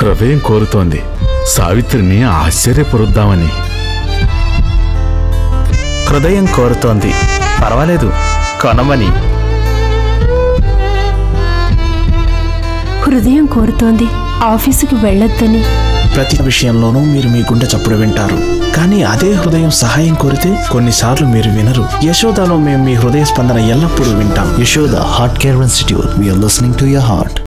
హృదయం కోరుతోంది సావిత్రిని ఆశ్చర్యపరుద్దామని. హృదయం కోరుతోంది, పర్వాలేదు కొనమని. హృదయం కోరుతోంది ఆఫీసుకి వెళ్ళొద్దని. ప్రతి విషయంలోనూ మీరు మీ గుండె చప్పుడు వింటారు, కానీ అదే హృదయం సహాయం కోరితే కొన్నిసార్లు మీరు వినరు. యశోదాలో మేము మీ హృదయ స్పందన ఎల్లప్పుడూ వింటాం. Yashoda Heart Care Institute. We are listening to your heart.